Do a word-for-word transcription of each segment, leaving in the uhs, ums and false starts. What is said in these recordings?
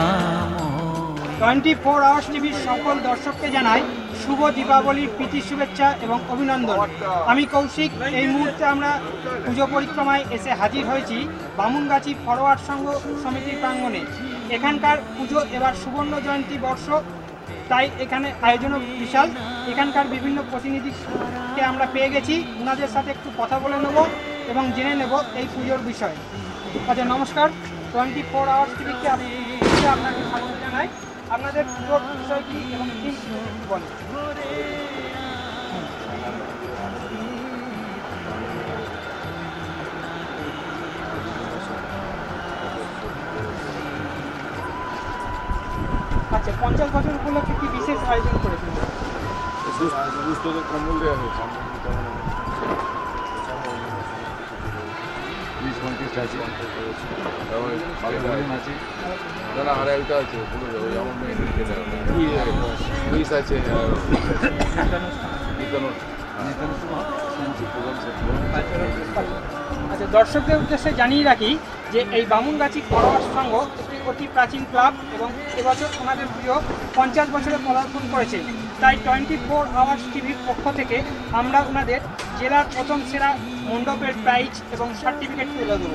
Twenty four hours টিভির সকল দর্শককে জানাই শুভ দীপাবলির প্রীতি শুভেচ্ছা এবং অভিনন্দন। আমি কৌশিক। এই মুহূর্তে আমরা পুজো পরিক্রমায় এসে হাজির হয়েছি বামুনগাছি ফরওয়ার্ড সংঘ সমিতির প্রাঙ্গণে। এখানকার পুজো এবার সুবর্ণ জয়ন্তী বর্ষ, তাই এখানে আয়োজনও বিশাল। এখানকার বিভিন্ন প্রতিনিধিকে আমরা পেয়ে গেছি, ওনাদের সাথে একটু কথা বলে নেব এবং জেনে নেব এই পুজোর বিষয়ে। আচ্ছা, নমস্কার। টোয়েন্টি ফোর আওয়ার্স টিভিকে আপনাকে স্বাগত জানাই। আপনাদের পুজোর বিষয় কী এবং থিম বলেন। আচ্ছা, পঞ্চাশ বছর উপলক্ষে কি বিশেষ আয়োজন করেছিল? কম্বল দেওয়া হয়েছে, বিশ পঁয়ত্রিশ আছে, আছে দাদা আর একটা আছে আমার মেয়ে আছে। আচ্ছা, দর্শকদের উদ্দেশ্যে জানিয়ে রাখি যে এই বামুনগাছি ফরওয়ার্ড সংঘ একটি অতি প্রাচীন ক্লাব এবং এবছর ওনাদের পুজো পঞ্চাশ বছরে পদার্পণ করেছে। তাই টোয়েন্টি ফোর আওয়ার্স টিভির পক্ষ থেকে আমরা ওনাদের জেলার প্রথম সেরা মণ্ডপের প্রাইজ এবং সার্টিফিকেট তুলে দেবো।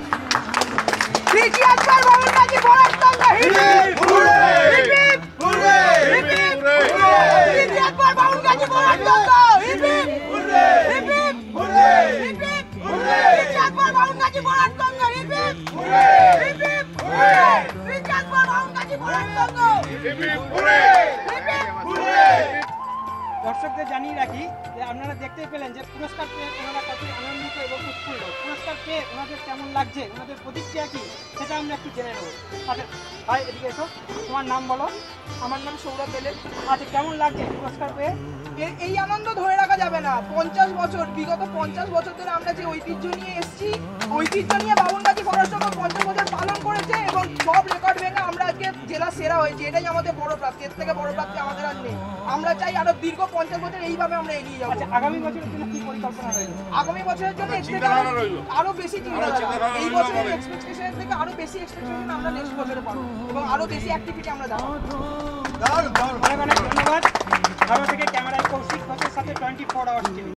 দর্শকদের জানিয়ে রাখি যে আপনারা দেখতেই পেলেন যে পুরস্কার পেয়ে ওনারা কত আনন্দিত এবং উৎফুল্ল। পুরস্কার পেয়ে ওনাদের কেমন লাগছে, ওনাদের প্রতিক্রিয়া কী, সেটা আমরা একটু জেনে নেব। আচ্ছা ভাই, এদিকে এসো, তোমার নাম বলো। আমার নাম সৌরভ বেলের। আচ্ছা, কেমন লাগছে পুরস্কার পেয়ে? এই আনন্দ ধরে রাখা যাবে না। পঞ্চাশ বছর, বিগত পঞ্চাশ বছর ধরে আমরা যে ঐতিহ্য নিয়ে এসেছি, ঐতিহ্য নিয়ে বামুনগাছি ফরওয়ার্ড সংঘ পঞ্চাশ বছর পালন করেছে এবং সব রেকর্ড ভেঙে আমরা আজকে জেলা সেরা হয়েছি। এটাই আমাদের বড় প্রাপ্তি। এর থেকে বড় প্রাপ্তি আমাদের আর নেই। আমরা চাই আরো দীর্ঘ পঞ্চাশ বছর এইভাবে আমরা এগিয়ে যাবো। আচ্ছা, আগামী বছরের জন্য কি পরিকল্পনা রয়েছে? আগামী বছরের জন্য আরো বেশি চিন্তা, এই বছরের এক্সপেকটেশন থেকে আরো বেশি এক্সপেকটেশন আমরা নেক্সট বছরে পাবো এবং আরো বেশি অ্যাক্টিভিটি আমরা দেখাবো। অনেক অনেক ধন্যবাদ। ভালো থেকে ক্যামেরায় কৌশিক ঘোষের সাথে টোয়েন্টি ফোর আওয়ার্স টিভি।